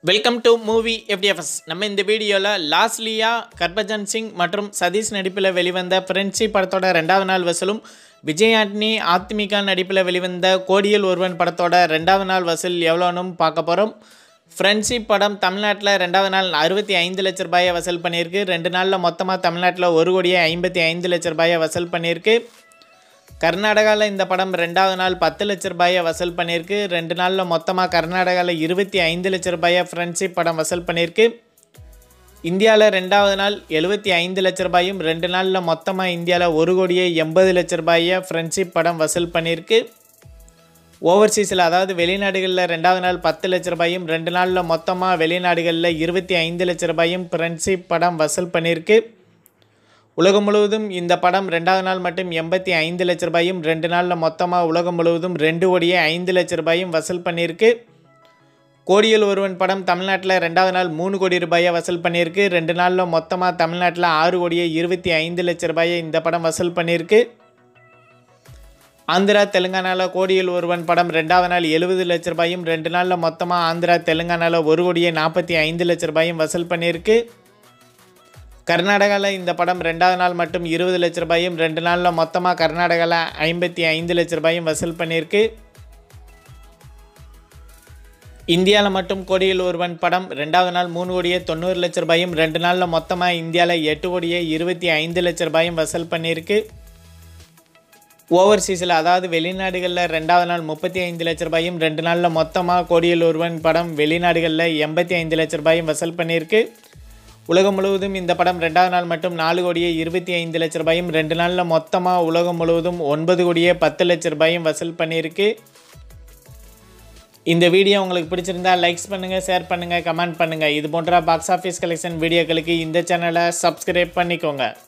Welcome to movie FDFS. நம்ம இந்த வீடியோவில் லாஸ்லியா, கர்பஜன் சிங் மற்றும் சதீஷ் நடிப்பில் வெளிவந்த ஃப்ரெண்ட்ஷிப் படத்தோட 2வது நாள் வசூலும், விஜய் ஆண்டனி, ஆத்மிகா நடிப்பில் வெளிவந்த கோடியில் ஒருவன் படத்தோட 2வது நாள் வசூல் எவ்வளோன்னு பார்க்க போகிறோம். ஃப்ரெண்ட்ஷிப் படம் தமிழ்நாட்டில் 2வது நாள் 65 லட்ச ரூபாயை வசூல் பண்ணியிருக்கு. 2 நாளில் மொத்தமாக தமிழ்நாட்டில் 1,55 லட்ச ரூபாயை வசூல் பண்ணியிருக்கு. கர்நாடகாவில் இந்த படம் 2வது நாள் 10 லட்ச ரூபாயை வசூல் பண்ணியிருக்கு. 2 நாளில் மொத்தமாக கர்நாடகாவில் 25 லட்ச ரூபாயை ஃப்ரெண்ட்ஷிப் படம் வசூல் பண்ணியிருக்கு. இந்தியாவில் 2வது நாள் 75 லட்ச ரூபாயும், 2 நாளில் மொத்தமாக இந்தியாவில் 1,80 லட்ச ரூபாயை ஃப்ரெண்ட்ஷிப் படம் வசூல் பண்ணியிருக்கு. ஓவர்சீஸில் அதாவது வெளிநாடுகளில் 2வது நாள் 10 லட்ச ரூபாயும், 2 நாளில் மொத்தமாக வெளிநாடுகளில் 25 லட்ச ரூபாயும் ஃப்ரெண்ட்ஷிப் படம் வசூல் பண்ணியிருக்கு. உலகம் முழுவதும் இந்த படம் 2வது நாள் மட்டும் 85 லட்ச ரூபாயும், 2 நாளில் மொத்தமாக உலகம் முழுவதும் 2,05 லட்ச ரூபாயும் வசூல் பண்ணியிருக்கு. கோடியில் ஒருவன் படம் தமிழ்நாட்டில் 2வது நாள் 3 கோடி ரூபாயை வசூல் பண்ணியிருக்கு. 2 நாளில் மொத்தமாக தமிழ்நாட்டில் 6,25 லட்ச ரூபாயை இந்த படம் வசூல் பண்ணியிருக்கு. ஆந்திரா, தெலுங்கானாவில் கோடியில் ஒருவன் படம் 2வது நாள் 70 லட்ச ரூபாயும், 2 நாளில் மொத்தமாக ஆந்திரா, தெலுங்கானாவில் 1,45 லட்ச ரூபாயும் வசூல் பண்ணியிருக்கு. கர்நாடகாவில் இந்த படம் 2வது நாள் மட்டும் 20 லட்ச ரூபாயும், 2 நாளில் மொத்தமாக கர்நாடகாவில் 55 லட்ச ரூபாயும் வசூல் பண்ணியிருக்கு. இந்தியாவில் மட்டும் கோடியில் ஒருவன் படம் 2வது நாள் 3,90 லட்ச ரூபாயும், 2 நாளில் மொத்தமாக இந்தியாவில் 8,25 லட்ச ரூபாயும் வசூல் பண்ணியிருக்கு. ஓவர்சீஸில் அதாவது வெளிநாடுகளில் 2வது நாள் 35 லட்ச ரூபாயும், 2 நாளில் மொத்தமாக கோடியில் ஒருவன் படம் வெளிநாடுகளில் 85 லட்ச ரூபாயும் வசூல் பண்ணியிருக்கு. உலகம் முழுவதும் இந்த படம் 2வது நாள் மட்டும் 4,25 லட்ச ரூபாயும், 2 நாளில் மொத்தமாக உலகம் முழுவதும் 9,10 லட்ச ரூபாயும் வசூல் பண்ணியிருக்கு. இந்த வீடியோ உங்களுக்கு பிடிச்சிருந்தா லைக்ஸ் பண்ணுங்கள், ஷேர் பண்ணுங்கள், கமெண்ட் பண்ணுங்கள். இது போன்ற பாக்ஸ் ஆஃபீஸ் கலெக்ஷன் வீடியோக்களுக்கு இந்த சேனலை சப்ஸ்கிரைப் பண்ணிக்கோங்க.